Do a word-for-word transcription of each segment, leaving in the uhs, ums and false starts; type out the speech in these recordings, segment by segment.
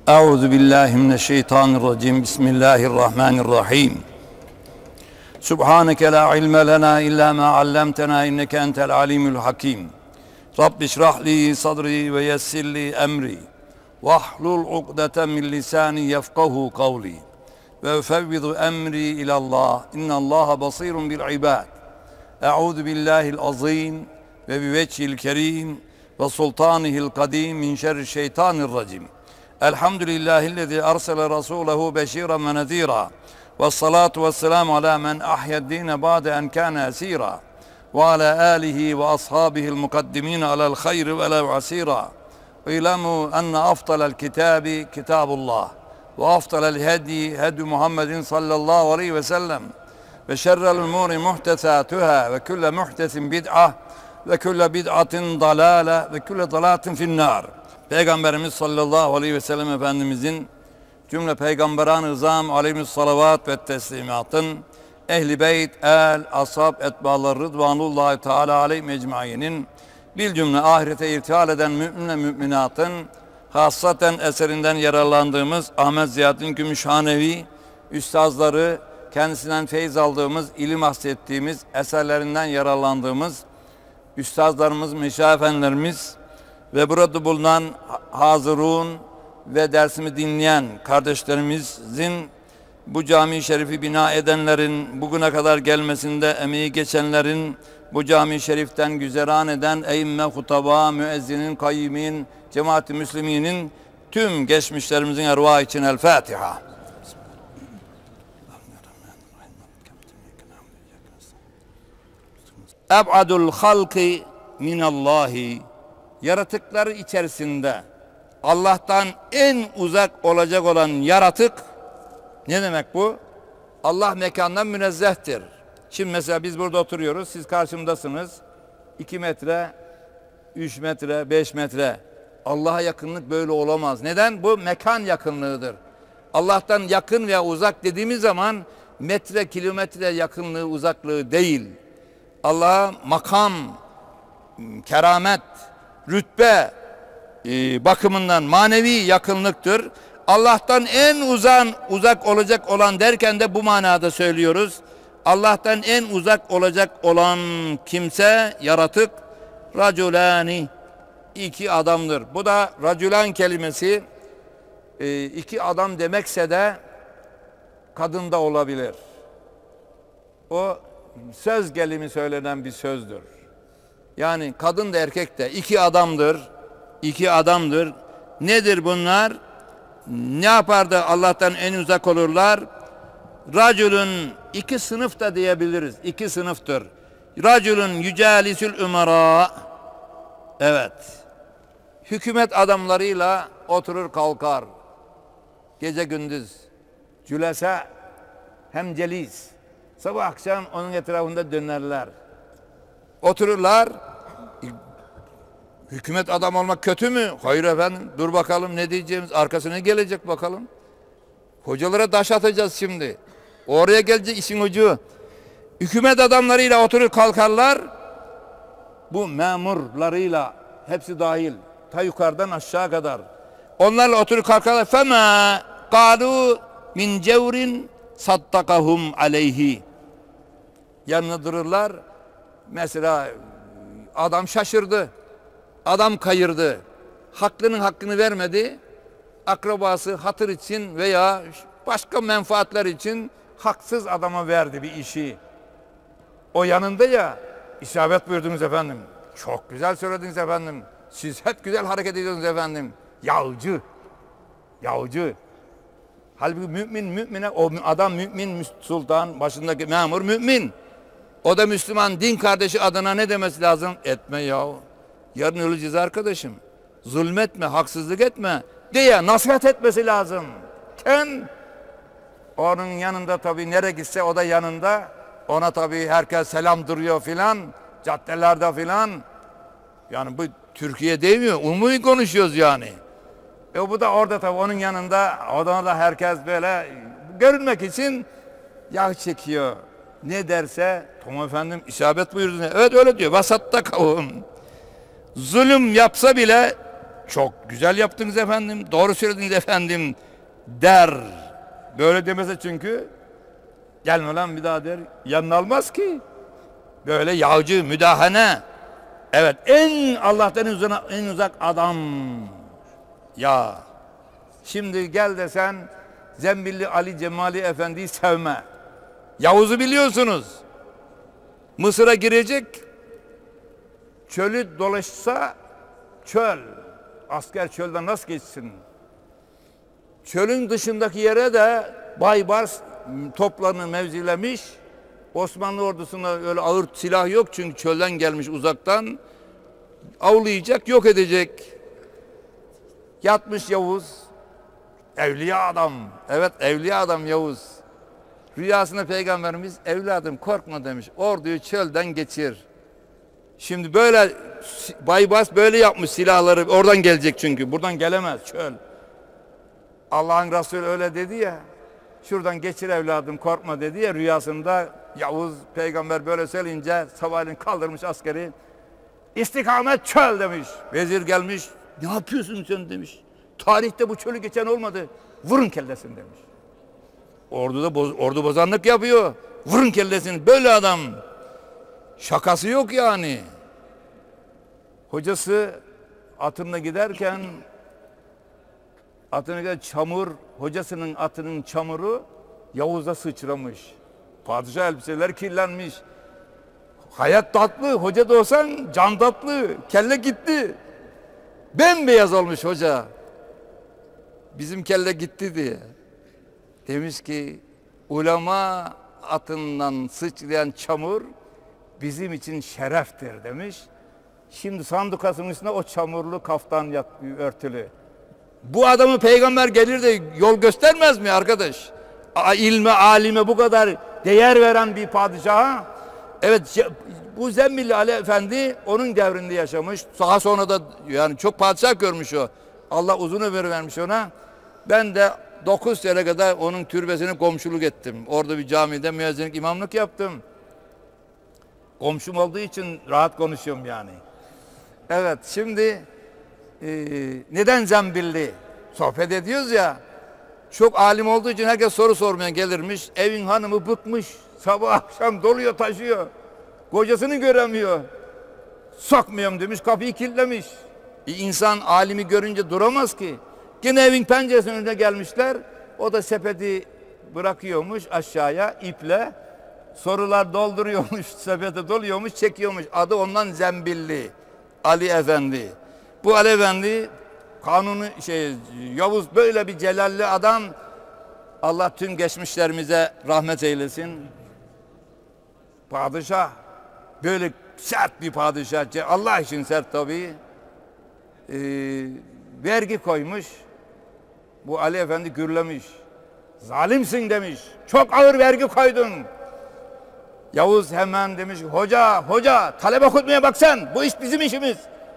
Euzu billahi mineşşeytanirracim. Bismillahirrahmanirrahim. Subhaneke la ilme lena illa ma allamtena inneke entel alimul hakim. Rabbi şrah li sadri ve yessir li emri. Vahlul ukdeten min lisani yefkahu kavli. Ve ufevvidu emri ilallah. İnnallaha basirun bil ibad. Euzu billahil azim ve bi vecihil kerim ve sultanihil kadim min şerri şeytanirracim. Elhamdülillahillezî arsele rasûlehu beşîren ve nezîrâ. Vessalâtu vesselâmu alâ men ahyed-dîne ba'de en kâne esîrâ. Ve alâ âlihi ve ashâbihil mukaddimîne alel hayri ve lev asîrâ. İlemû enne afdalel kitâbi kitâbullah. Ve afdalel hedî hedî Muhammedin sallallahu aleyhi ve sellem. Ve şerrel umûri muhtesâtuhâ ve külle muhtesin bid'ah ve külle bid'atin dalâle ve külle dalâtin finnâr. Peygamberimiz sallallahu aleyhi ve sellem Efendimizin cümle peygamberan-ı izam aleyhissalavat ve teslimatın ehli beyt, el, ashab, etbalar rıdvanullahi teala aleyhi mecmainin bil cümle ahirete irtihal eden mümin ve müminatın hassaten eserinden yararlandığımız Ahmet Ziyaddin Gümüşhanevi üstazları, kendisinden feyiz aldığımız, ilim hassettiğimiz, eserlerinden yararlandığımız üstazlarımız, meşayihefendilerimiz ve burada bulunan hazırun ve dersimi dinleyen kardeşlerimizin, bu cami-i şerifi bina edenlerin, bugüne kadar gelmesinde emeği geçenlerin, bu cami-i şeriften güzeran eden eyyime, hutaba, müezzinin, kayyimin, cemaat-i müsliminin tüm geçmişlerimizin ervahı için El Fatiha. Eb'adul halki minallahi. Yaratıkları içerisinde Allah'tan en uzak olacak olan yaratık ne demek bu? Allah mekandan münezzehtir. Şimdi mesela biz burada oturuyoruz, siz karşımdasınız. iki metre, üç metre, beş metre. Allah'a yakınlık böyle olamaz. Neden? Bu mekan yakınlığıdır. Allah'tan yakın veya uzak dediğimiz zaman metre, kilometre yakınlığı, uzaklığı değil. Allah'a makam, keramet, rütbe e, bakımından manevi yakınlıktır. Allah'tan en uzak uzak olacak olan derken de bu manada söylüyoruz. Allah'tan en uzak olacak olan kimse, yaratık, raculani, iki adamdır. Bu da raculan kelimesi e, iki adam demekse de kadın da olabilir. O söz gelimi söylenen bir sözdür. Yani kadın da erkek de iki adamdır. İki adamdır. Nedir bunlar? Ne yapardı Allah'tan en uzak olurlar? Raculun, iki sınıf da diyebiliriz. İki sınıftır. Raculun yücalisül umara. Evet. Hükümet adamlarıyla oturur kalkar. Gece gündüz. Cülese hem celis. Sabah akşam onun etrafında dönerler. Otururlar. Hükümet adam olmak kötü mü? Hayır efendim. Dur bakalım ne diyeceğimiz. Arkasına gelecek bakalım. Hocalara taş atacağız şimdi. Oraya gelecek işin ucu. Hükümet adamlarıyla oturur kalkarlar. Bu memurlarıyla hepsi dahil. Ta yukarıdan aşağı kadar. Onlarla oturur kalkarlar. Fema qalu min cevrin sattakahum aleyhi. Yanına dururlar. Mesela adam şaşırdı. Adam kayırdı. Haklının hakkını vermedi. Akrabası hatır için veya başka menfaatler için haksız adama verdi bir işi. O yanında ya, isabet buyurdunuz efendim. Çok güzel söylediniz efendim. Siz hep güzel hareket ediyorsunuz efendim. Yağcı. Yağcı. Halbuki mümin mümine, o adam mümin, sultan, başındaki memur mümin. O da Müslüman, din kardeşi adına ne demesi lazım? Etme yahu. Yarın öleceğiz arkadaşım. Zulmetme, haksızlık etme diye nasihat etmesi lazım. Ken onun yanında tabii nereye gitse o da yanında. Ona tabii herkes selam duruyor filan. Caddelerde filan. Yani bu Türkiye değil mi? Umumi konuşuyoruz yani. E bu da orada tabii onun yanında. Odana da herkes böyle görünmek için yağ çekiyor. Ne derse tamam efendim isabet buyurdu. Evet öyle diyor. Vasatta kavun. Zulüm yapsa bile Çok güzel yaptınız efendim, doğru söylediniz efendim der. Böyle demese çünkü gelme lan bir daha der, yanına almaz ki. Böyle yağcı, müdahale. Evet, en Allah'tan en uzak, en uzak adam. Ya şimdi gel desen Zembilli Ali Cemali Efendi'yi sevme. Yavuz'u biliyorsunuz. Mısır'a girecek, çölü dolaşsa çöl. Asker çölden nasıl geçsin? Çölün dışındaki yere de Baybars toplarını mevzilemiş. Osmanlı ordusuna öyle ağır silah yok çünkü çölden gelmiş uzaktan. Avlayacak, yok edecek. Yatmış Yavuz. Evliya adam. Evet, evliya adam Yavuz. Rüyasında Peygamberimiz evladım korkma demiş. Orduyu çölden geçir. Şimdi böyle Baybars böyle yapmış silahları. Oradan gelecek çünkü. Buradan gelemez çöl. Allah'ın Resulü öyle dedi ya. Şuradan geçir evladım korkma dedi ya rüyasında. Yavuz Peygamber böyle söyleyince sabahleyin kaldırmış askeri. İstikamet çöl demiş. Vezir gelmiş. Ne yapıyorsun sen demiş. Tarihte bu çölü geçen olmadı. Vurun kellesini demiş. Orduda boz, ordu bozanlık yapıyor. Vurun kellesini. Böyle adam. Şakası yok yani. Hocası atınla giderken atına gider çamur, hocasının atının çamuru Yavuz'a sıçramış. Padişah elbiseler kirlenmiş. Hayat tatlı, hoca da olsan can tatlı. Kelle gitti. Bembeyaz olmuş hoca. Bizim kelle gitti diye. Demiş ki ulema atından sıçrayan çamur bizim için şereftir demiş. Şimdi sandukasının üstünde o çamurlu kaftan yat, örtülü. Bu adamı peygamber gelir de yol göstermez mi arkadaş? A, ilme, alime bu kadar değer veren bir padişaha. Evet, bu Zembilli Ali Efendi onun devrinde yaşamış. Daha sonra da yani çok padişah görmüş o. Allah uzun ömür vermiş ona. Ben de dokuz sene kadar onun türbesine komşuluk ettim. Orada bir camide müezzinlik, imamlık yaptım. Komşum olduğu için rahat konuşuyorum yani. Evet, şimdi e, neden Zembilli? Sohbet ediyoruz ya. Çok alim olduğu için herkes soru sormaya gelirmiş. Evin hanımı bıkmış. Sabah akşam doluyor taşıyor. Kocasını göremiyor. Sokmuyorum demiş, kapıyı kilitlemiş. E, insan alimi görünce duramaz ki. Yine evin penceresinin önüne gelmişler. O da sepeti bırakıyormuş aşağıya iple. Sorular dolduruyormuş, sepete doluyormuş, çekiyormuş. Adı ondan Zembilli Ali Efendi. Bu Ali Efendi kanunu şey Yavuz böyle bir celalli adam. Allah tüm geçmişlerimize rahmet eylesin. Padişah böyle sert bir padişah. Allah için sert tabii. Ee, vergi koymuş. Bu Ali Efendi gürlemiş. Zalimsin demiş. Çok ağır vergi koydun. Yavuz hemen demiş hoca hoca talep okutmaya bak sen. Bu iş bizim işimiz.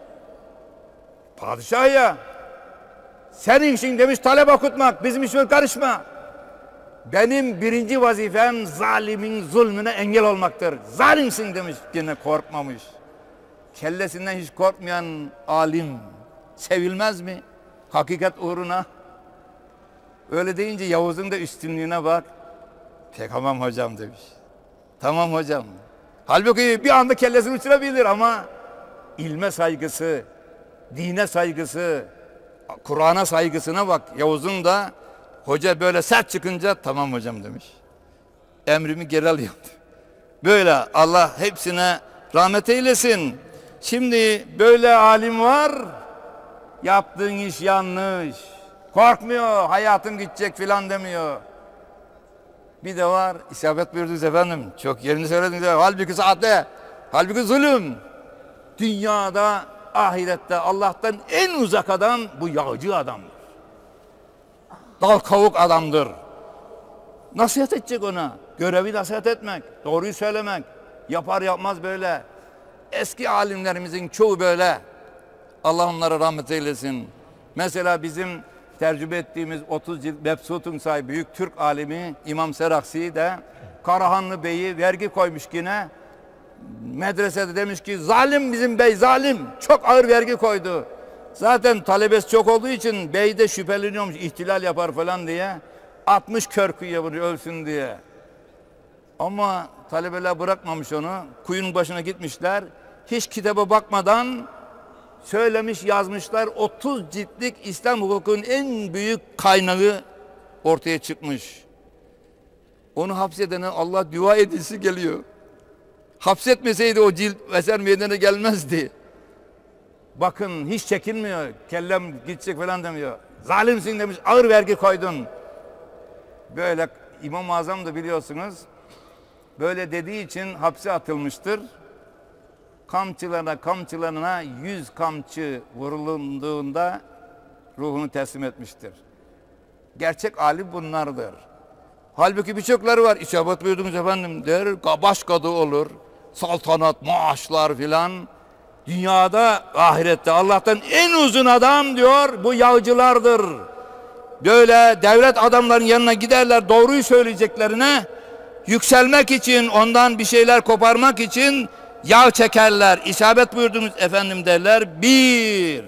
Padişah ya. Senin işin demiş talep okutmak. Bizim işime karışma. Benim birinci vazifem zalimin zulmüne engel olmaktır. Zalimsin demiş. Yine korkmamış. Kellesinden hiç korkmayan alim sevilmez mi? Hakikat uğruna. Öyle deyince Yavuz'un da üstünlüğüne bak. Pek tamam hocam demiş. Tamam hocam. Halbuki bir anda kellesini uçurabilir ama ilme saygısı, dine saygısı, Kur'an'a saygısına bak. Yavuz'un da hoca böyle sert çıkınca tamam hocam demiş. Emrimi geri alıyorum. Böyle Allah hepsine rahmet eylesin. Şimdi böyle alim var. Yaptığın iş yanlış. Korkmuyor. Hayatım gidecek filan demiyor. Bir de var. İsabet buyurdunuz efendim. Çok yerini söylediniz. Halbuki saatte. Halbuki zulüm. Dünyada, ahirette Allah'tan en uzak adam bu yağcı adamdır. Dal kavuk adamdır. Nasihat edecek ona. Görevi nasihat etmek. Doğruyu söylemek. Yapar yapmaz böyle. Eski alimlerimizin çoğu böyle. Allah onlara rahmet eylesin. Mesela bizim tercüme ettiğimiz otuz cilt Mebsut'un sahibi büyük Türk alimi İmam Seraksi de Karahanlı Bey'i vergi koymuş yine. Medresede demiş ki zalim bizim bey zalim. Çok ağır vergi koydu. Zaten talebesi çok olduğu için bey de şüpheleniyormuş ihtilal yapar falan diye. Atmış kör kuyuya bunu ölsün diye. Ama talebeler bırakmamış onu. Kuyunun başına gitmişler. Hiç kitaba bakmadan söylemiş yazmışlar. otuz ciltlik İslam hukukunun en büyük kaynağı ortaya çıkmış. Onu hapsedene Allah dua edilsi geliyor. Hapsetmeseydi o cilt eser meydana gelmezdi. Bakın hiç çekinmiyor. Kellem gidecek falan demiyor. Zalimsin demiş, ağır vergi koydun. Böyle İmam-ı Azam da biliyorsunuz böyle dediği için hapse atılmıştır. Kamçılarına kamçılarına yüz kamçı vurulduğunda ruhunu teslim etmiştir. Gerçek alim bunlardır. Halbuki birçokları var. İçabat buyurdunuz efendim der, başkadı olur. Saltanat, maaşlar filan. Dünyada, ahirette Allah'tan en uzun adam diyor bu yağcılardır. Böyle devlet adamların yanına giderler doğruyu söyleyeceklerine yükselmek için, ondan bir şeyler koparmak için yağ çekerler. İsabet buyurdunuz efendim derler. Bir,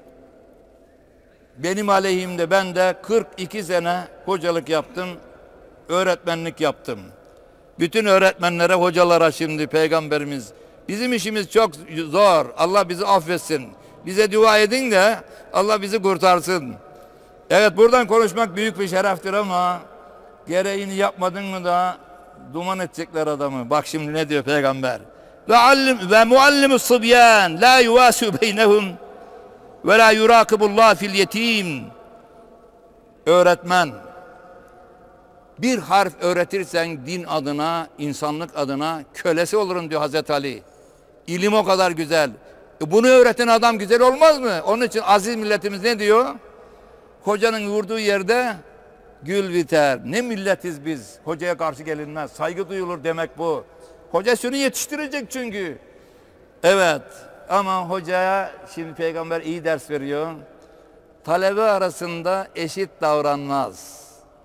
benim aleyhimde ben de kırk iki sene hocalık yaptım, öğretmenlik yaptım. Bütün öğretmenlere, hocalara şimdi Peygamberimiz, bizim işimiz çok zor, Allah bizi affetsin. Bize dua edin de Allah bizi kurtarsın. Evet, buradan konuşmak büyük bir şereftir ama gereğini yapmadın mı da duman edecekler adamı. Bak şimdi ne diyor Peygamber? Ve allim ve muallimus sıbyan la yuvasu beynehum ve la yurakibullah fil yetim. Öğretmen, bir harf öğretirsen din adına, insanlık adına kölesi olurum diyor Hazreti Ali. İlim o kadar güzel. E bunu öğreten adam güzel olmaz mı? Onun için aziz milletimiz ne diyor? Hocanın vurduğu yerde gül biter. Ne milletiz biz? Hocaya karşı gelinmez. Saygı duyulur demek bu. Hoca şunu yetiştirecek çünkü. Evet, ama hocaya şimdi Peygamber iyi ders veriyor. Talebe arasında eşit davranmaz.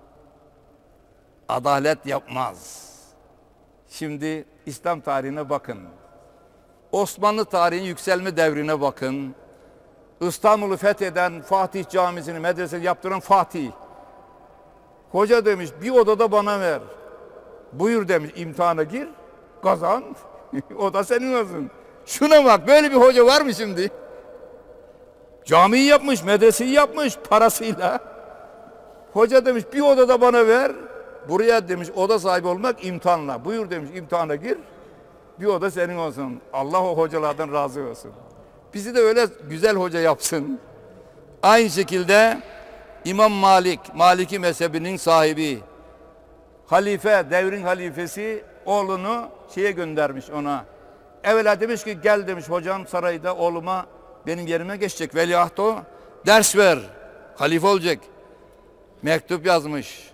Adalet yapmaz. Şimdi İslam tarihine bakın. Osmanlı tarihinin yükselme devrine bakın. İstanbul'u fetheden, Fatih Camisi'ni, medresesi yaptıran Fatih. Hoca demiş bir odada bana ver. Buyur demiş, imtihana gir, kazan. O da senin olsun. Şuna bak, böyle bir hoca var mı şimdi? Camiyi yapmış, medreseyi yapmış parasıyla. Hoca demiş bir odada bana ver. Buraya demiş oda sahibi olmak imtihanla. Buyur demiş, imtihana gir. Bir oda senin olsun. Allah o hocalardan razı olsun. Bizi de öyle güzel hoca yapsın. Aynı şekilde İmam Malik, Maliki mezhebinin sahibi, halife, devrin halifesi oğlunu şeye göndermiş ona. Evvela demiş ki gel demiş hocam sarayda oğluma benim yerime geçecek. Veliaht o. Ders ver. Halife olacak. Mektup yazmış.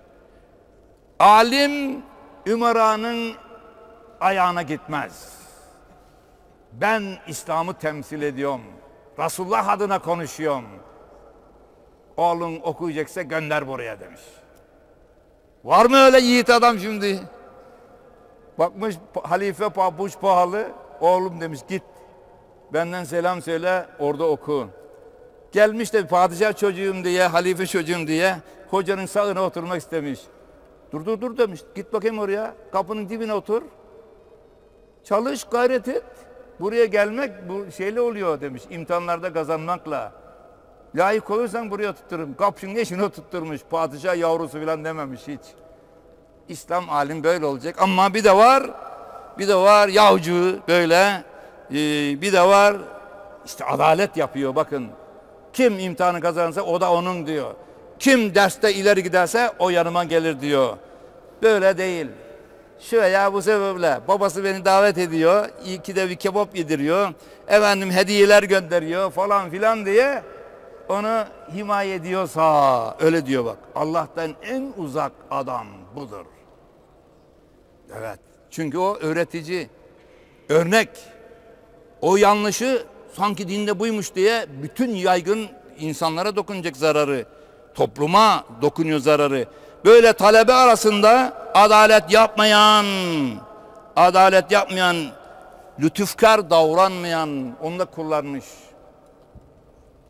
Alim ümeranın ayağına gitmez. Ben İslam'ı temsil ediyorum. Resulullah adına konuşuyorum. Oğlun okuyacaksa gönder buraya demiş. Var mı öyle yiğit adam şimdi? Bakmış halife pabuç pahalı. Oğlum demiş git. Benden selam söyle orada oku. Gelmiş de padişah çocuğum diye, halife çocuğum diye hocanın sağına oturmak istemiş. Dur dur dur demiş. Git bakayım oraya. Kapının dibine otur. Çalış, gayret et. Buraya gelmek bu şeyle oluyor demiş. İmtihanlarda kazanmakla. Layık olursan buraya tuttururum. Kapşının eşine tutturmuş. Padişah yavrusu falan dememiş hiç. İslam alim böyle olacak. Ama bir de var, bir de var yavcu böyle. Bir de var işte adalet yapıyor bakın. Kim imtihanı kazanırsa o da onun diyor. Kim derste ileri giderse o yanıma gelir diyor. Böyle değil. Şuraya bu sebeple babası beni davet ediyor. İki de bir kebap yediriyor. Efendim hediyeler gönderiyor falan filan diye onu himaye ediyorsa öyle diyor bak. Allah'tan en uzak adam budur. Evet. Çünkü o öğretici, örnek. O yanlışı sanki dinde buymuş diye bütün yaygın insanlara dokunacak zararı. Topluma dokunuyor zararı. Böyle talebe arasında adalet yapmayan, adalet yapmayan, lütufkar davranmayan, onu da kullanmış.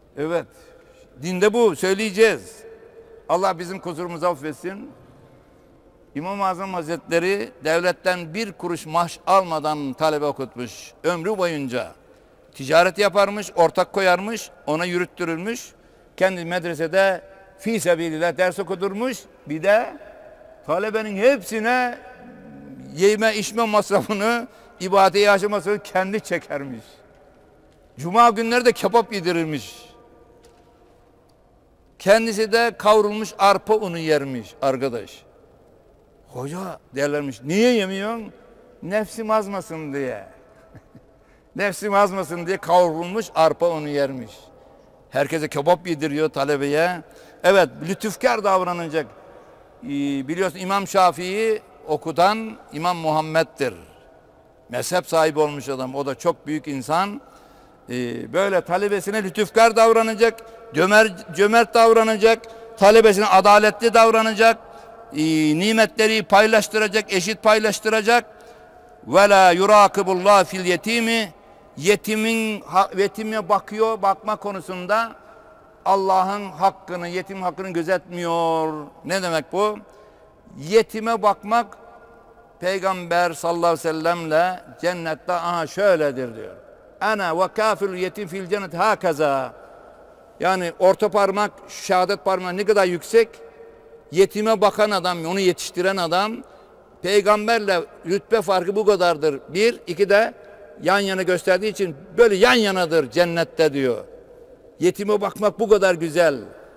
Evet. Dinde bu. Söyleyeceğiz. Allah bizim kusurumuzu affetsin. İmam-ı Azam Hazretleri devletten bir kuruş maaş almadan talebe okutmuş. Ömrü boyunca. Ticaret yaparmış, ortak koyarmış, ona yürüttürülmüş. Kendi medresede fî sebilillah ders okudurmuş. Bir de talebenin hepsine yeme içme masrafını, ibadete yaşamasını kendi çekermiş. Cuma günleri de kebap yedirirmiş. Kendisi de kavrulmuş arpa unu yermiş arkadaş. Hoca derlermiş, niye yemiyorsun? Nefsim azmasın diye. Nefsim azmasın diye kavrulmuş arpa unu yermiş. Herkese kebap yediriyor talebeye. Evet, lütufkar davranacak. Ee, biliyorsun İmam Şafii'yi okutan İmam Muhammed'dir. Mezhep sahibi olmuş adam. O da çok büyük insan. Ee, böyle talebesine lütufkar davranacak, cömert, cömert davranacak, talebesine adaletli davranacak, e, nimetleri paylaştıracak, eşit paylaştıracak. Ve la yurakibullah fil yetimi, yetimin yetime bakıyor, bakma konusunda Allah'ın hakkını, yetim hakkını gözetmiyor. Ne demek bu? Yetime bakmak Peygamber sallallahu aleyhi ve sellemle cennette aha şöyledir diyor. Ana ve kafirul yetim fil cennet hakaza. Yani orta parmak, şehadet parmağı ne kadar yüksek? Yetime bakan adam, onu yetiştiren adam, peygamberle rütbe farkı bu kadardır. Bir, iki de yan yana gösterdiği için böyle yan yanadır cennette diyor. Yetime bakmak bu kadar güzel.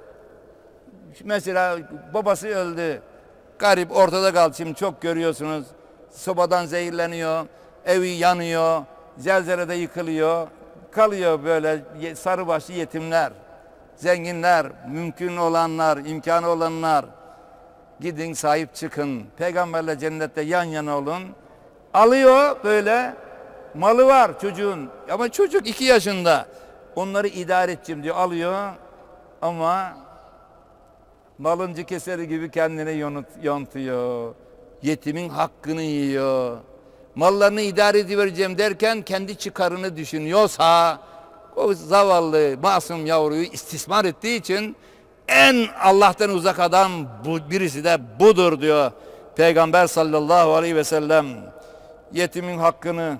Mesela babası öldü. Garip ortada kaldı, şimdi çok görüyorsunuz. Sobadan zehirleniyor, evi yanıyor, zelzelede yıkılıyor. Kalıyor böyle sarı başlı yetimler. Zenginler, mümkün olanlar, imkanı olanlar. Gidin sahip çıkın. Peygamberle cennette yan yana olun. Alıyor böyle, malı var çocuğun. Ama çocuk iki yaşında. Onları idare edeceğim diyor, alıyor. Ama malıncı keseri gibi kendine yontuyor. Yetimin hakkını yiyor. Mallarını idare edivereceğim derken kendi çıkarını düşünüyorsa o zavallı masum yavruyu istismar ettiği için en Allah'tan uzak adam bu, birisi de budur diyor Peygamber sallallahu aleyhi ve sellem. Yetimin hakkını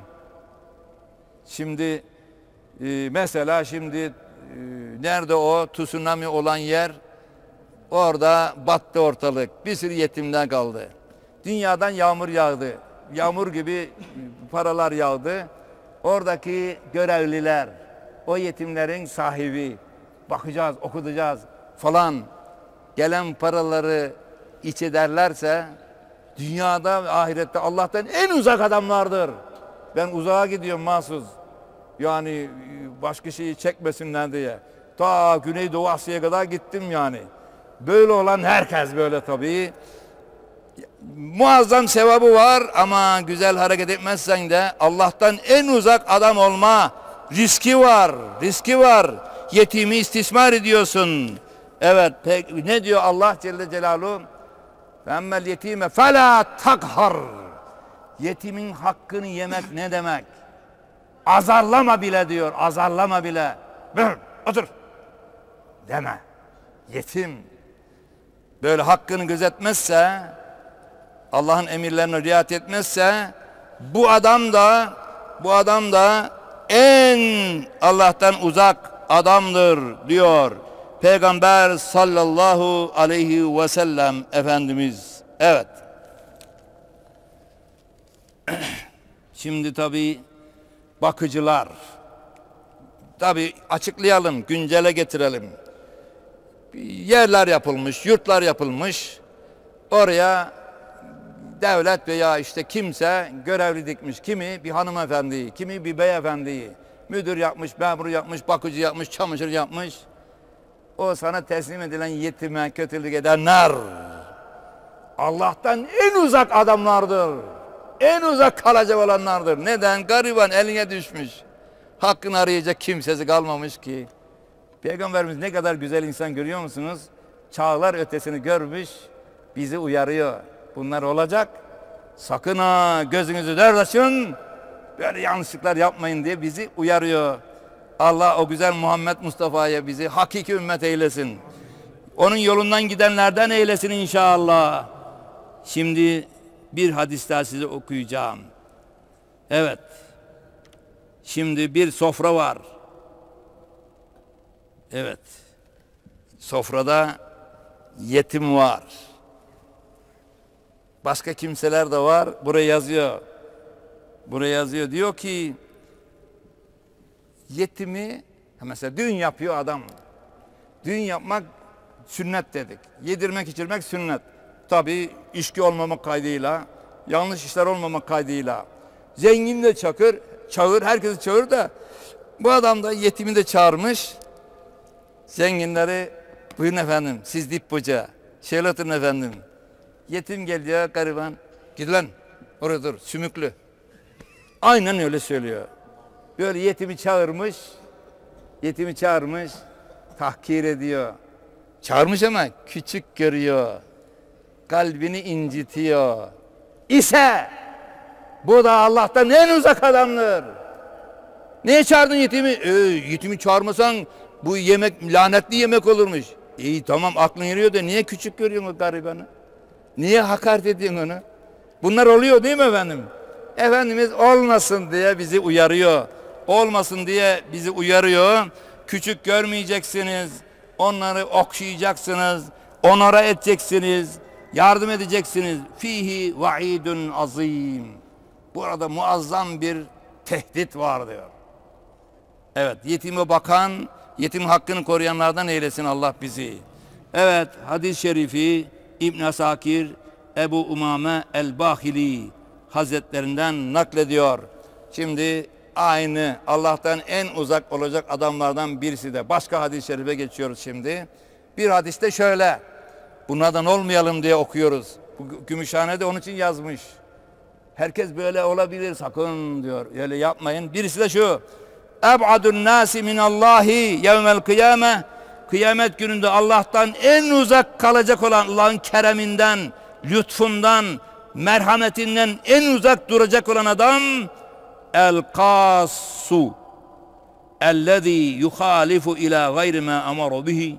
şimdi e, mesela şimdi e, nerede o tsunami olan yer, orada battı ortalık, bir sürü yetimler kaldı. Dünyadan yağmur yağdı, yağmur gibi paralar yağdı. Oradaki görevliler, o yetimlerin sahibi, bakacağız, okutacağız falan, gelen paraları iç ederlerse dünyada ve ahirette Allah'tan en uzak adamlardır. Ben uzağa gidiyorum mahsus. Yani başka şeyi çekmesinler diye. Ta Güneydoğu Asya'ya kadar gittim yani. Böyle olan herkes böyle tabii. Muazzam sevabı var ama güzel hareket etmezsen de Allah'tan en uzak adam olma riski var. Riski var. Yetimi istismar ediyorsun. Evet, ne diyor Allah Celle Celaluhu? Femmel yetime fela takhar. Yetimin hakkını yemek ne demek? Azarlama bile diyor, azarlama bile. Dur, otur deme. Yetim böyle hakkını gözetmezse, Allah'ın emirlerine riayet etmezse, bu adam da bu adam da en Allah'tan uzak adamdır diyor Peygamber sallallahu aleyhi ve sellem Efendimiz. Evet. Şimdi tabii bakıcılar, tabii açıklayalım, güncele getirelim. Yerler yapılmış, yurtlar yapılmış. Oraya devlet veya işte kimse görevli dikmiş. Kimi bir hanımefendiyi, kimi bir beyefendiyi. Müdür yapmış, memur yapmış, bakıcı yapmış, çamaşır yapmış. O sana teslim edilen yetime kötülük edenler Allah'tan en uzak adamlardır. En uzak kalacak olanlardır. Neden? Gariban eline düşmüş. Hakkını arayacak kimsesi kalmamış ki. Peygamberimiz ne kadar güzel insan görüyor musunuz? Çağlar ötesini görmüş, bizi uyarıyor. Bunlar olacak. Sakın ha gözünüzü dört açın, böyle yanlışlıklar yapmayın diye bizi uyarıyor. Allah o güzel Muhammed Mustafa'ya bizi hakiki ümmet eylesin. Onun yolundan gidenlerden eylesin inşallah. Şimdi bir hadis daha size okuyacağım. Evet. Şimdi bir sofra var. Evet. Sofrada yetim var. Başka kimseler de var. Buraya yazıyor. Buraya yazıyor. Diyor ki yetimi, mesela düğün yapıyor adam. Düğün yapmak sünnet dedik. Yedirmek içirmek sünnet. Tabii içki olmamak kaydıyla, yanlış işler olmamak kaydıyla. Zengin de çakır, çağır, herkesi çağır da bu adam da yetimi de çağırmış. Zenginleri, buyurun efendim siz dip bucağı, şöyle oturun efendim. Yetim geliyor gariban, git lan oraya dur, sümüklü. Aynen öyle söylüyor. Böyle yetimi çağırmış, yetimi çağırmış, tahkir ediyor. Çağırmış ama küçük görüyor. Kalbini incitiyor. İse bu da Allah'tan en uzak adamdır. Niye çağırdın yetimi? Ee, yetimi çağırmasan bu yemek lanetli yemek olurmuş. İyi tamam aklın yürüyor da niye küçük görüyorsun o garibanı? Niye hakaret ediyorsun onu? Bunlar oluyor değil mi efendim? Efendimiz olmasın diye bizi uyarıyor. Olmasın diye bizi uyarıyor. Küçük görmeyeceksiniz. Onları okşayacaksınız. Onora edeceksiniz. Yardım edeceksiniz. Fihi vaidun azim. Burada muazzam bir tehdit var diyor. Evet, yetime bakan, yetim hakkını koruyanlardan eylesin Allah bizi. Evet, hadis-i şerifi İbn Asakir Ebu Umame el-Bahili Hazretlerinden naklediyor. Şimdi aynı Allah'tan en uzak olacak adamlardan birisi de. Başka hadis-i şerife geçiyoruz şimdi. Bir hadiste şöyle, bunlardan olmayalım diye okuyoruz. Bu Gümüşhane de onun için yazmış. Herkes böyle olabilir sakın diyor. Öyle yapmayın. Birisi de şu. Eb'adun nasi minallahi yevmel kıyame. Kıyamet gününde Allah'tan en uzak kalacak olan Allah'ın kereminden, lütfundan, merhametinden en uzak duracak olan adam el-kassu ellezî yuhalifu ila gayri ma amaru bihi.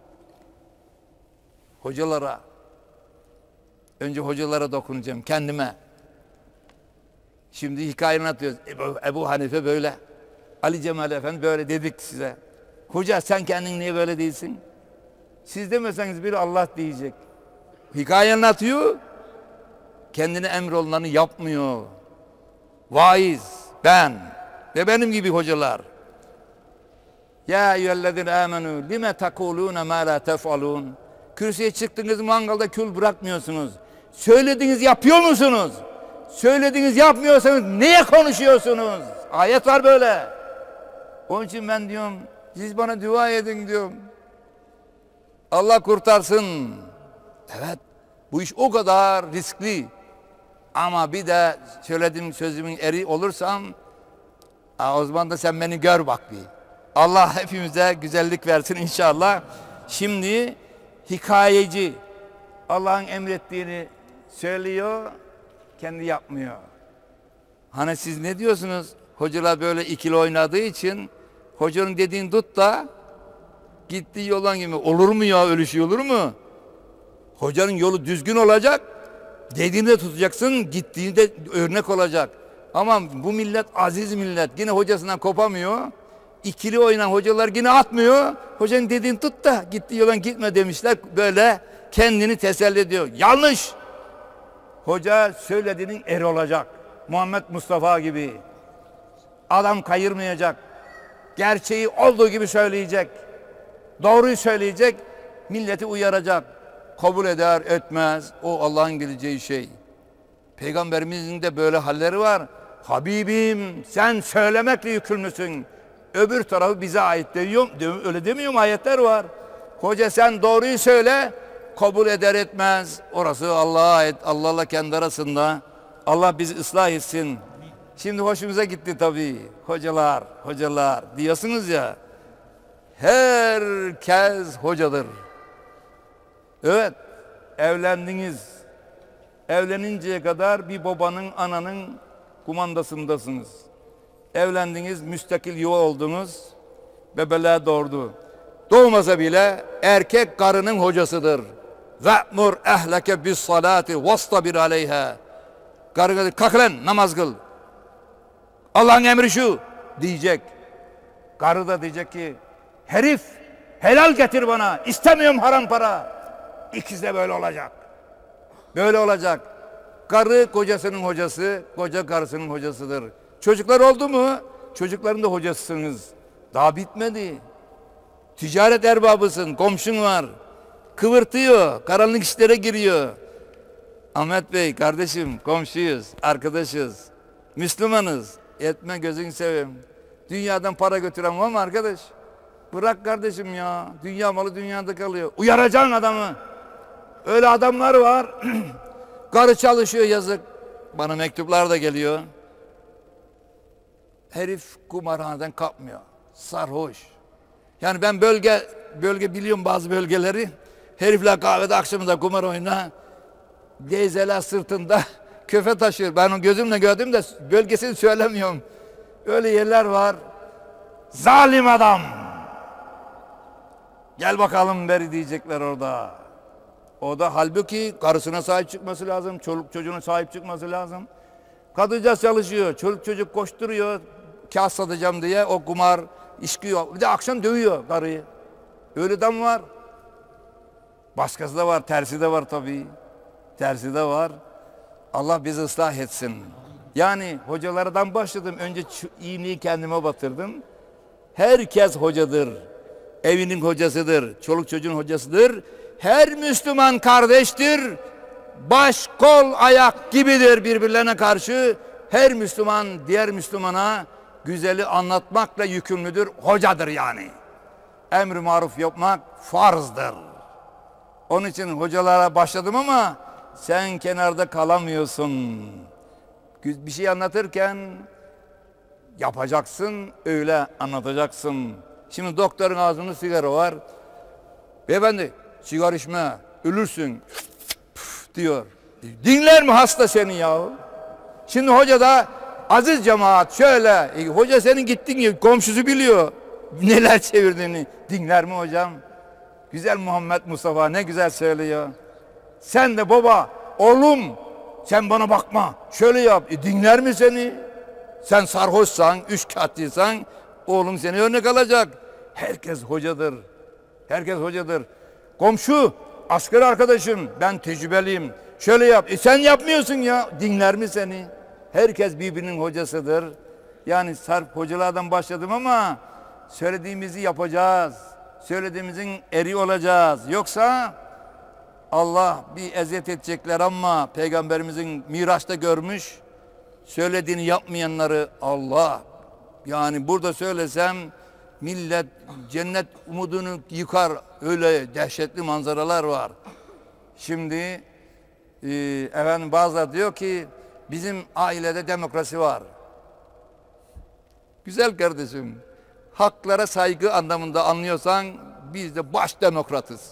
Hocalara, önce hocalara dokunacağım, kendime. Şimdi hikaye anlatıyoruz. Ebu, Ebu Hanife böyle, Ali Cemal Efendi böyle dedik size. Hoca sen kendin niye böyle değilsin? Siz demeseniz biri Allah diyecek. Hikaye anlatıyor, kendine emrolunanı yapmıyor. Vaiz, ben ve benim gibi hocalar. Ya eyyühellezine amenu lime takulune ma la tef'alun. Kürsüye çıktınız, mangalda kül bırakmıyorsunuz. Söylediğiniz yapıyor musunuz? Söylediğiniz yapmıyorsanız niye konuşuyorsunuz? Ayet var böyle. Onun için ben diyorum, siz bana dua edin diyorum. Allah kurtarsın. Evet, bu iş o kadar riskli. Ama bir de söylediğim sözümün eri olursam, o zaman da sen beni gör bak bir. Allah hepimize güzellik versin inşallah. Şimdi hikayeci Allah'ın emrettiğini söylüyor, kendi yapmıyor. Hani siz ne diyorsunuz? Hocalar böyle ikili oynadığı için hocanın dediğini tut da gittiği yoldan gibi olur mu ya, öyle şey olur mu? Hocanın yolu düzgün olacak, dediğini de tutacaksın, gittiğinde örnek olacak. Ama bu millet aziz millet, yine hocasından kopamıyor. İkili oynayan hocalar yine atmıyor. Hocanın dediğini tut da gittiği yoldan gitme demişler. Böyle kendini teselli ediyor. Yanlış. Hoca söylediğinin eri olacak. Muhammed Mustafa gibi. Adam kayırmayacak. Gerçeği olduğu gibi söyleyecek. Doğruyu söyleyecek. Milleti uyaracak. Kabul eder etmez. O Allah'ın bileceği şey. Peygamberimizin de böyle halleri var. Habibim sen söylemekle yükümlüsün. Öbür tarafı bize ait diyor. Öyle demiyor mu? Ayetler var. Hoca sen doğruyu söyle. Kabul eder etmez. Orası Allah'a ait. Allah'la kendi arasında. Allah bizi ıslah etsin. Şimdi hoşumuza gitti tabii. Hocalar, hocalar diyorsunuz ya. Herkes hocadır. Evet, evlendiniz. Evleninceye kadar bir babanın, ananın kumandasındasınız. Evlendiniz, müstakil yuva oldunuz. bebeler doğurdu. Doğmasa bile erkek karının hocasıdır. Ve'mur ehleke bis salati vastabir aleyha. Karına kalk lan namaz kıl. Allah'ın emri şu diyecek. Karı da diyecek ki herif helal getir bana. İstemiyorum haram para. İkisi de böyle olacak. Böyle olacak. Karı kocasının hocası, koca karısının hocasıdır. Çocuklar oldu mu? Çocukların da hocasısınız. Daha bitmedi. Ticaret erbabısın, komşun var. Kıvırtıyor, karanlık işlere giriyor. Ahmet Bey, kardeşim, komşuyuz, arkadaşız. Müslümanız. Etme gözünü seveyim. Dünyadan para götüren var mı arkadaş? Bırak kardeşim ya. Dünya malı dünyada kalıyor. Uyaracaksın adamı. Öyle adamlar var. Karı çalışıyor yazık. Bana mektuplar da geliyor. Herif kumarhaneden kapmıyor. Sarhoş. Yani ben bölge bölge biliyorum bazı bölgeleri. Herifler kahvede akşamında kumar oyna. Geyzeler sırtında köfe taşıyor. Ben onu gözümle gördüm de bölgesini söylemiyorum. Öyle yerler var. Zalim adam. Gel bakalım beri diyecekler orada. O da halbuki karısına sahip çıkması lazım. Çoluk çocuğuna sahip çıkması lazım. Kadıncağız çalışıyor. Çoluk çocuk koşturuyor. Kağıt satacağım diye o kumar, içki yok. Bir de akşam dövüyor karıyı. Öyle adam var. Başkası da var. Tersi de var tabii. Tersi de var. Allah bizi ıslah etsin. Yani hocalardan başladım. Önce iğneyi kendime batırdım. Herkes hocadır. Evinin hocasıdır. Çoluk çocuğun hocasıdır. Her Müslüman kardeştir. Baş, kol, ayak gibidir birbirlerine karşı. Her Müslüman diğer Müslümana güzeli anlatmakla yükümlüdür. Hocadır yani. Emr-i maruf yapmak farzdır. Onun için hocalara başladım ama sen kenarda kalamıyorsun. Bir şey anlatırken yapacaksın, öyle anlatacaksın. Şimdi doktorun ağzında sigara var. Beyefendi sigara içme, ölürsün diyor. Dinler mi hasta seni ya? Şimdi hoca da aziz cemaat şöyle, e, hoca senin gittin ya komşusu biliyor neler çevirdiğini. Dinler mi hocam? Güzel Muhammed Mustafa ne güzel söylüyor. Sen de baba, oğlum sen bana bakma, şöyle yap. E, dinler mi seni? Sen sarhoşsan, üç katlıysan oğlum seni örnek alacak. Herkes hocadır. Herkes hocadır. Komşu, asker arkadaşım, ben tecrübeliyim. Şöyle yap. E sen yapmıyorsun ya. Dinler mi seni? Herkes birbirinin hocasıdır. Yani sarp hocalardan başladım ama söylediğimizi yapacağız. Söylediğimizin eri olacağız. Yoksa Allah bir eziyet edecekler ama Peygamberimizin Miraç'ta görmüş. Söylediğini yapmayanları Allah. Yani burada söylesem millet cennet umudunu yıkar. Öyle dehşetli manzaralar var. Şimdi e, efendim bazıları diyor ki bizim ailede demokrasi var. Güzel kardeşim. Haklara saygı anlamında anlıyorsan biz de baş demokratız.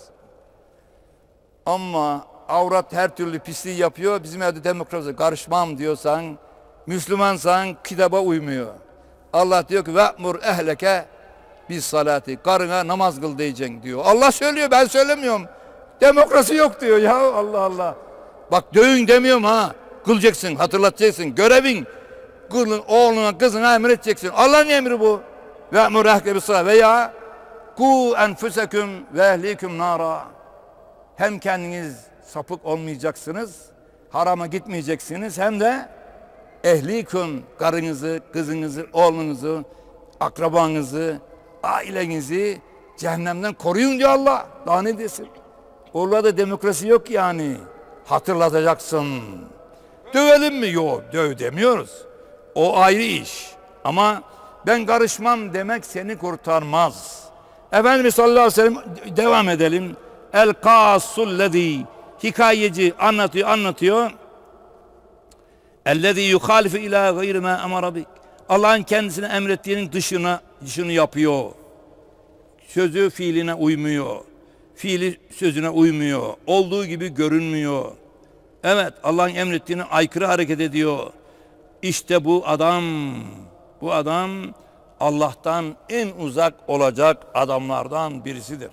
Ama avrat her türlü pisliği yapıyor. Bizim evde demokrasi karışmam diyorsan, Müslümansan kitaba uymuyor. Allah diyor ki ve'mur ehleke bis salati. Karına namaz kıl diyeceksin diyor. Allah söylüyor, ben söylemiyorum. Demokrasi yok diyor ya, Allah Allah. Bak dövün demiyorum ha. Kılacaksın, hatırlatacaksın. Görevin kılın, oğluna, kızına emredeceksin. Allah'ın emri bu. Ve'mur ehleke bis salati veya ku enfusekum ve ehlikum nara. Hem kendiniz sapık olmayacaksınız, harama gitmeyeceksiniz, hem de ehlikum, karınızı, kızınızı, oğlunuzu, akrabanızı, ailenizi cehennemden koruyun diyor Allah. Daha ne desin? Orada demokrasi yok yani. Hatırlatacaksın. Dövelim mi? Yok, döv demiyoruz. O ayrı iş. Ama ben karışmam demek seni kurtarmaz. Efendimiz sallallahu aleyhi ve sellem devam edelim. El-Kâsullezî, hikayeci anlatıyor, anlatıyor. Ellezî yuhâlifu ilâ gayri mâ emara bik. Allah'ın kendisine emrettiğinin dışına, dışını yapıyor. Sözü fiiline uymuyor. Fiili sözüne uymuyor. Olduğu gibi görünmüyor. Evet, Allah'ın emrettiğine aykırı hareket ediyor. İşte bu adam, bu adam Allah'tan en uzak olacak adamlardan birisidir.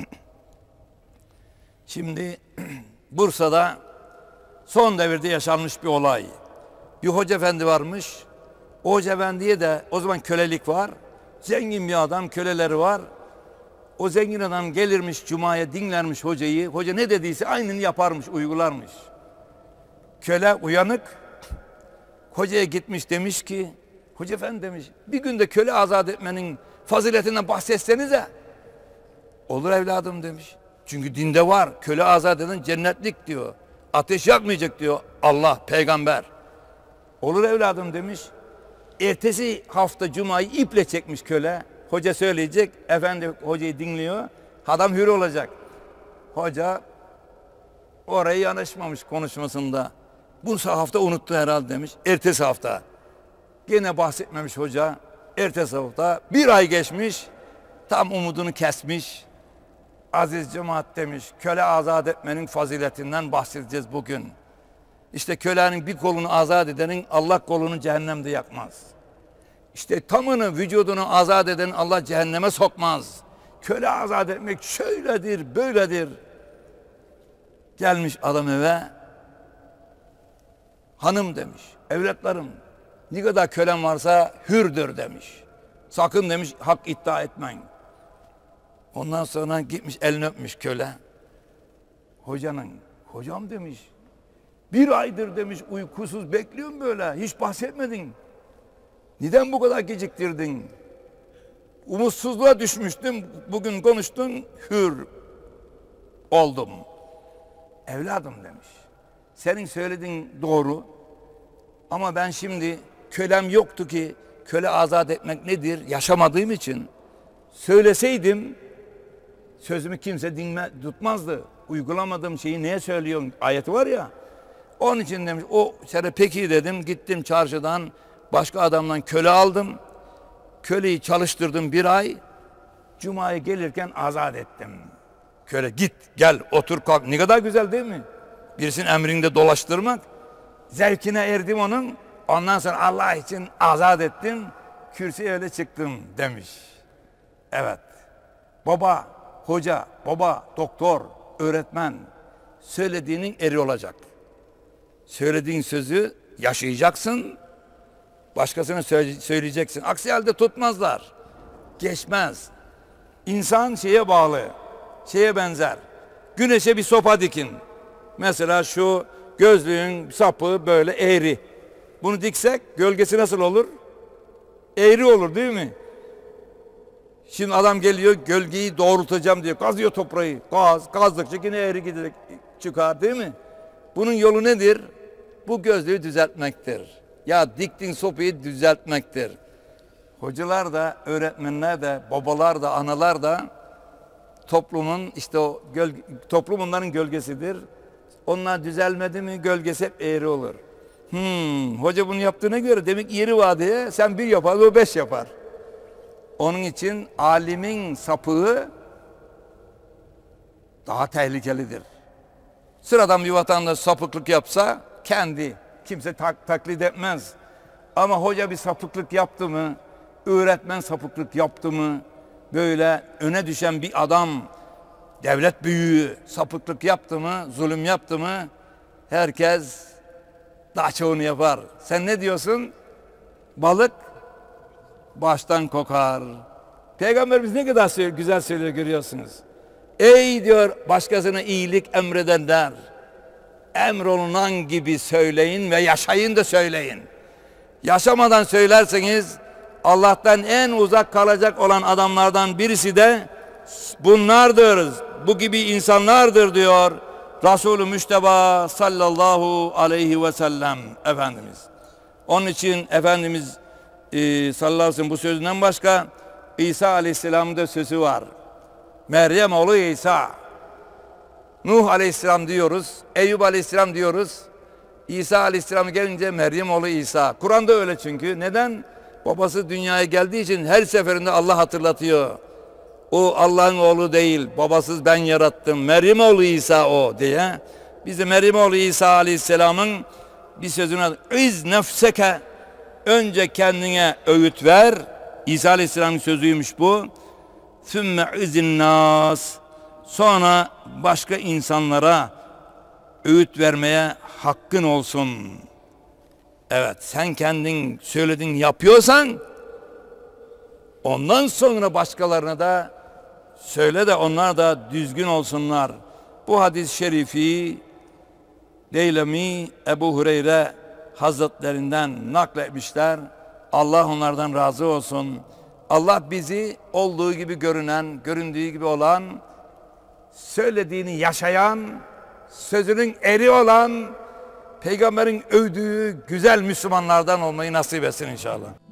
Şimdi Bursa'da son devirde yaşanmış bir olay. Bir hoca efendi varmış. O hoca efendiye de o zaman kölelik var. Zengin bir adam, köleleri var. O zengin adam gelirmiş cumaya, dinlermiş hocayı. Hoca ne dediyse aynını yaparmış, uygularmış. Köle uyanık. Hocaya gitmiş, demiş ki, hoca efendi demiş, bir günde köle azat etmenin faziletinden bahsetsenize. Olur evladım demiş. Çünkü dinde var, köle azat eden cennetlik diyor. Ateş yakmayacak diyor Allah, peygamber. Olur evladım demiş. Ertesi hafta cumayı iple çekmiş köle. Hoca söyleyecek, efendi hocayı dinliyor. Adam hür olacak. Hoca oraya yanaşmamış konuşmasında. Bu hafta unuttu herhalde demiş. Ertesi hafta. Gene bahsetmemiş hoca. Ertesi hafta bir ay geçmiş. Tam umudunu kesmiş. Aziz cemaat demiş. Köle azat etmenin faziletinden bahsedeceğiz bugün. İşte kölenin bir kolunu azat edenin Allah kolunu cehennemde yakmaz. İşte tamını vücudunu azat eden Allah cehenneme sokmaz. Köle azat etmek şöyledir, böyledir. Gelmiş adam eve. Hanım demiş, evlatlarım ne kadar kölem varsa hürdür demiş. Sakın demiş hak iddia etmeyin. Ondan sonra gitmiş elini öpmüş köle. Hocanın, hocam demiş, bir aydır demiş uykusuz bekliyorum böyle, hiç bahsetmedin. Neden bu kadar geciktirdin? Umutsuzluğa düşmüştüm, bugün konuştun, hür oldum. Evladım demiş, senin söylediğin doğru ama ben şimdi kölem yoktu ki köle azat etmek nedir yaşamadığım için. Söyleseydim sözümü kimse dinme, tutmazdı. Uygulamadığım şeyi neye söylüyorsun ayeti var ya. Onun için demiş o sene peki dedim, gittim çarşıdan başka adamdan köle aldım. Köleyi çalıştırdım bir ay. Cuma'ya gelirken azat ettim. Köle git gel otur kalk, ne kadar güzel değil mi? Birisinin emrinde dolaştırmak. Zevkine erdim onun. Ondan sonra Allah için azat ettim. Kürsüye öyle çıktım demiş. Evet. Baba, hoca, baba, doktor, öğretmen söylediğinin eri olacak. Söylediğin sözü yaşayacaksın. Başkasına söyleyeceksin. Aksi halde tutmazlar. Geçmez. İnsan şeye bağlı. Şeye benzer. Güneşe bir sopa dikin. Mesela şu gözlüğün sapı böyle eğri. Bunu diksek gölgesi nasıl olur? Eğri olur değil mi? Şimdi adam geliyor gölgeyi doğrultacağım diyor. Kazıyor toprağı. Kaz, kazdıkça yine eğri giderek çıkar değil mi? Bunun yolu nedir? Bu gözlüğü düzeltmektir. Ya diktin sopayı düzeltmektir. Hocalar da, öğretmenler de, babalar da, analar da toplumun işte o göl, toplum onların gölgesidir. Onlar düzelmedi mi gölgesi hep eğri olur. Hmm, hoca bunu yaptığına göre demek yeri var diye sen bir yapar o beş yapar. Onun için alimin sapığı daha tehlikelidir. Sıradan bir vatandaş sapıklık yapsa kendi kimse tak, taklit etmez. Ama hoca bir sapıklık yaptı mı, öğretmen sapıklık yaptı mı, böyle öne düşen bir adam, devlet büyüğü sapıklık yaptı mı, zulüm yaptı mı, herkes daha çoğunu yapar. Sen ne diyorsun? Balık baştan kokar. Peygamberimiz ne kadar söylüyor, güzel söylüyor görüyorsunuz. Ey diyor başkasına iyilik emredenler, emrolunan gibi söyleyin ve yaşayın da söyleyin. Yaşamadan söylerseniz Allah'tan en uzak kalacak olan adamlardan birisi de bunlardır. Bu gibi insanlardır diyor Resulü Müşteba sallallahu aleyhi ve sellem Efendimiz. Onun için Efendimiz e, sallallahu aleyhi ve sellem bu sözünden başka İsa aleyhisselamın da sözü var. Meryem oğlu İsa. Nuh aleyhisselam diyoruz, Eyüp aleyhisselam diyoruz. İsa aleyhisselam gelince Meryem oğlu İsa. Kur'an'da öyle çünkü. Neden? Babası dünyaya geldiği için her seferinde Allah hatırlatıyor. O Allah'ın oğlu değil, babasız ben yarattım. Meryem oğlu İsa o diye. Biz de Meryem oğlu İsa aleyhisselamın bir sözüne İz nefseke, önce kendine öğüt ver, İsa Aleyhisselam'ın sözüymüş bu. Sümme izin nas. Sonra başka insanlara öğüt vermeye hakkın olsun. Evet, sen kendin söyledin yapıyorsan ondan sonra başkalarına da söyle de onlar da düzgün olsunlar. Bu hadis-i şerifi Deylemi Ebu Hureyre Hazretlerinden nakletmişler. Allah onlardan razı olsun. Allah bizi olduğu gibi görünen, göründüğü gibi olan, söylediğini yaşayan, sözünün eri olan, Peygamberin övdüğü güzel Müslümanlardan olmayı nasip etsin inşallah.